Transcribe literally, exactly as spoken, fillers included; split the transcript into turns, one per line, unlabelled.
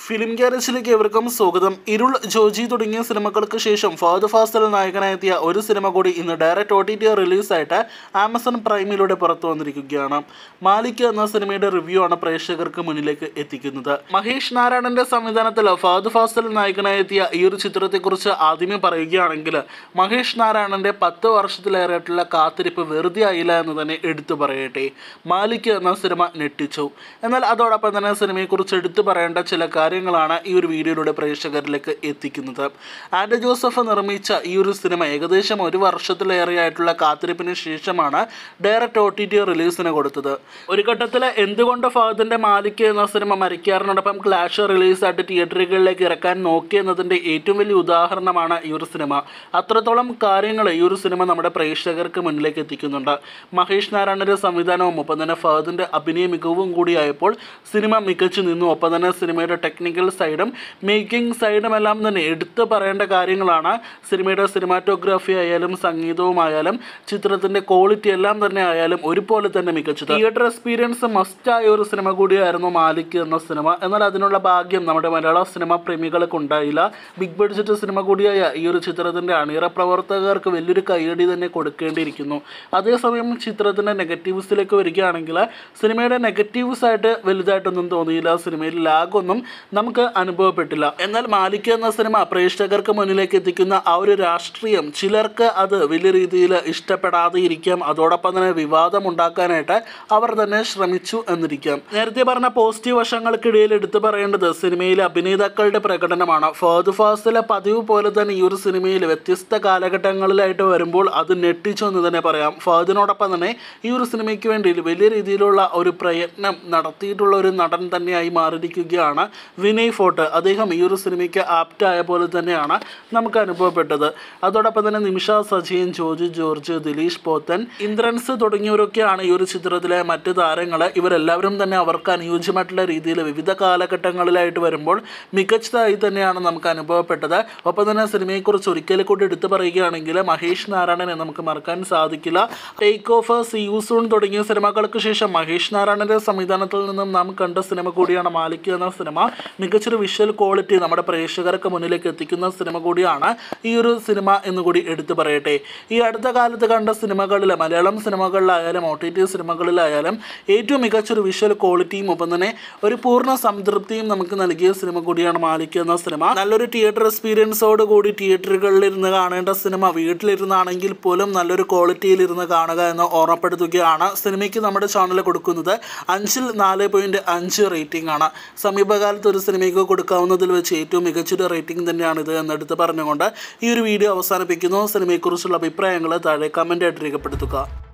Film ഗ്യാരേജിലേക്ക് ഏവർക്കും സ്വാഗതം. ഇരുൾ, ജോജി തുടങ്ങിയ സിനിമകൾക്ക് ശേഷം ഫഹദ് ഫാസിൽ നായകനായെത്തിയ ഒരു സിനിമ കൂടി ഇന്ന് ഡയറക്റ്റ് ഒ ടി ടി റിലീസായിട്ട് ആമസോൺ പ്രൈമിലൂടെ പുറത്തു വന്നിരിക്കുകയാണ്. മാലിക് എന്ന സിനിമയുടെ റിവ്യൂ ആണ് പ്രേക്ഷകർക്ക് മുന്നിലേക്ക് എത്തിക്കുന്നത്. മഹേഷ് നാരായണന്റെ സംവിധാനത്തിൽ ഫഹദ് ഫാസിൽ നായകനായെത്തിയ ഈ ഒരു ചിത്രത്തെക്കുറിച്ച് ആദ്യമേ പറയുകയാണെങ്കിൽ മഹേഷ് നാരായണന്റെ പത്ത് വർഷത്തിലേറെയായിട്ടുള്ള കാത്തിരിപ്പ് വെറുതെ ആയില്ല എന്ന് തന്നെ എടുത്തു പറയട്ടെ. മാലിക് എന്ന സിനിമ ഞെട്ടിച്ചു. എന്നാൽ അതോടൊപ്പം തന്നെ സിനിമയെക്കുറിച്ച് എടുത്തു പറയേണ്ട ചില കാര്യങ്ങളാണ് ഈ ഒരു വീഡിയോയിലൂടെ പ്രേക്ഷകരിലേക്ക് എത്തിക്കുന്നത്. ആൻഡ്രൂ ജോസഫ് നിർമ്മിച്ച ഈ ഒരു സിനിമ ഏകദേശം ഒരു വർഷത്തിലേറെയായിട്ടുള്ള കാത്തിരിപ്പിന് ശേഷമാണ് ഡയറക്റ്റ് ഒ ടി ടി റിലീസിന് കൊടുത്തത്. ഒരു ഘട്ടത്തിൽ എന്തുകൊണ്ട് ഫഹദിന്റെ മാലിക് എന്ന സിനിമ മരിക്കാറിനോടൊപ്പം ക്ലാഷ് റിലീസായിട്ട് തിയേറ്ററുകളിലേക്ക് ഇറക്കാൻ നോക്കി എന്നതിൻ്റെ ഏറ്റവും വലിയ ഉദാഹരണമാണ് ഈ ഒരു സിനിമ. അത്രത്തോളം കാര്യങ്ങൾ ഈ ഒരു സിനിമ നമ്മുടെ പ്രേക്ഷകർക്ക് മുന്നിലേക്ക് എത്തിക്കുന്നുണ്ട്. മഹേഷ് നാരായണന്റെ സംവിധാനവും ഒപ്പം തന്നെ ഫഹദിന്റെ അഭിനയ മികവും കൂടിയായപ്പോൾ സിനിമ മികച്ചു നിന്നു. ഒപ്പം തന്നെ സിനിമയുടെ ടെക്നിക്കൽ സൈഡും മേക്കിംഗ് സൈഡും എല്ലാം തന്നെ എടുത്തു പറയേണ്ട കാര്യങ്ങളാണ്. സിനിമയുടെ സിനിമാറ്റോഗ്രാഫി ആയാലും സംഗീതവുമായാലും ചിത്രത്തിൻ്റെ ക്വാളിറ്റി എല്ലാം തന്നെ ആയാലും ഒരുപോലെ തന്നെ മികച്ചത്. തിയേറ്റർ എക്സ്പീരിയൻസ് മസ്റ്റായ ഒരു സിനിമ കൂടിയായിരുന്നു മാലിക് എന്ന സിനിമ. എന്നാൽ അതിനുള്ള ഭാഗ്യം നമ്മുടെ മലയാള സിനിമ പ്രേമികൾക്ക് ഉണ്ടായില്ല. ബിഗ് ബഡ്ജറ്റ് സിനിമ കൂടിയായ ഈ ഒരു ചിത്രത്തിൻ്റെ അണിയറ പ്രവർത്തകർക്ക് വലിയൊരു കയ്യടി തന്നെ കൊടുക്കേണ്ടിയിരിക്കുന്നു. അതേസമയം ചിത്രത്തിൻ്റെ നെഗറ്റീവ്സിലേക്ക് വരികയാണെങ്കിൽ സിനിമയുടെ നെഗറ്റീവ്സ് ആയിട്ട് വലുതായിട്ടൊന്നും തോന്നിയില്ല. സിനിമയിൽ ലാഗൊന്നും നമുക്ക് അനുഭവപ്പെട്ടില്ല. എന്നാൽ മാലിക് എന്ന സിനിമ പ്രേക്ഷകർക്ക് മുന്നിലേക്ക് എത്തിക്കുന്ന ആ ഒരു രാഷ്ട്രീയം ചിലർക്ക് അത് വലിയ രീതിയിൽ ഇഷ്ടപ്പെടാതെ ഇരിക്കാം. അതോടൊപ്പം തന്നെ വിവാദം ഉണ്ടാക്കാനായിട്ട് അവർ തന്നെ ശ്രമിച്ചു എന്നിരിക്കാം. നേരത്തെ പറഞ്ഞ പോസിറ്റീവ് വശങ്ങൾക്കിടയിൽ എടുത്തു പറയേണ്ടത് സിനിമയിലെ അഭിനേതാക്കളുടെ പ്രകടനമാണ്. ഫഹദ് ഫാസിലെ പതിവ് പോലെ തന്നെ ഈ ഒരു സിനിമയിൽ വ്യത്യസ്ത കാലഘട്ടങ്ങളിലായിട്ട് വരുമ്പോൾ അത് ഞെട്ടിച്ചു എന്ന് തന്നെ പറയാം. ഫഹദിനോടൊപ്പം തന്നെ ഈ ഒരു സിനിമയ്ക്ക് വേണ്ടി വലിയ രീതിയിലുള്ള ഒരു പ്രയത്നം നടത്തിയിട്ടുള്ള ഒരു നടൻ തന്നെയായി മാറിയിരിക്കുകയാണ് വിനയ് ഫോർട്ട്. അദ്ദേഹം ഈ ഒരു സിനിമയ്ക്ക് ആപ്റ്റായ പോലെ തന്നെയാണ് നമുക്ക് അനുഭവപ്പെട്ടത്. അതോടൊപ്പം തന്നെ നിമിഷ സജയൻ, ജോജി ജോർജ്, ദിലീഷ് പോത്തൻ, ഇന്ദ്രൻസ് തുടങ്ങിയവരൊക്കെയാണ് ഈ ഒരു ചിത്രത്തിലെ മറ്റ് താരങ്ങൾ. ഇവരെല്ലാവരും തന്നെ അവർക്ക് അനുയോജ്യമായിട്ടുള്ള രീതിയിൽ വിവിധ കാലഘട്ടങ്ങളിലായിട്ട് വരുമ്പോൾ മികച്ചതായി തന്നെയാണ് നമുക്ക് അനുഭവപ്പെട്ടത്. ഒപ്പം തന്നെ സിനിമയെക്കുറിച്ച് ഒരിക്കൽ കൂടി എടുത്തു പറയുകയാണെങ്കിൽ മഹേഷ് നാരായണനെ നമുക്ക് മറക്കാൻ സാധിക്കില്ല. Take off, see you soon തുടങ്ങിയ സിനിമകൾക്ക് ശേഷം മഹേഷ് നാരായണന്റെ സംവിധാനത്തിൽ നിന്നും നാം കണ്ട സിനിമ കൂടിയാണ് മാലിക് എന്ന സിനിമ. മികച്ചൊരു വിഷ്വൽ ക്വാളിറ്റി നമ്മുടെ പ്രേക്ഷകർക്ക് മുന്നിലേക്ക് എത്തിക്കുന്ന സിനിമ കൂടിയാണ് ഈ ഒരു സിനിമ എന്നുകൂടി എടുത്തു പറയട്ടെ. ഈ അടുത്ത കാലത്ത് കണ്ട സിനിമകളിൽ, മലയാളം സിനിമകളിലായാലും ഒ ടി ടി സിനിമകളിലായാലും ഏറ്റവും മികച്ചൊരു വിഷ്വൽ ക്വാളിറ്റിയും ഒപ്പം തന്നെ ഒരു പൂർണ്ണ സംതൃപ്തിയും നമുക്ക് നൽകിയ സിനിമ കൂടിയാണ് മാലിക് എന്ന സിനിമ. നല്ലൊരു തിയേറ്റർ എക്സ്പീരിയൻസോട് കൂടി തിയേറ്ററുകളിൽ ഇരുന്ന് കാണേണ്ട സിനിമ വീട്ടിലിരുന്നാണെങ്കിൽ പോലും നല്ലൊരു ക്വാളിറ്റിയിൽ ഇരുന്ന് കാണുക എന്ന് ഓർമ്മപ്പെടുത്തുകയാണ്. സിനിമയ്ക്ക് നമ്മുടെ ചാനൽ കൊടുക്കുന്നത് അഞ്ചിൽ നാല് പോയിൻറ്റ് അഞ്ച് റേറ്റിംഗ് ആണ്. സമീപകാലത്ത് ഒരു സിനിമയ്ക്ക് കൊടുക്കാവുന്നതിൽ വെച്ച് ഏറ്റവും മികച്ചൊരു റേറ്റിംഗ് തന്നെയാണിത് എന്നെടുത്ത് പറഞ്ഞുകൊണ്ട് ഈ ഒരു വീഡിയോ അവസാനിപ്പിക്കുന്നു. സിനിമയെക്കുറിച്ചുള്ള അഭിപ്രായങ്ങൾ താഴെ കമൻ്റായിട്ട് രേഖപ്പെടുത്തുക.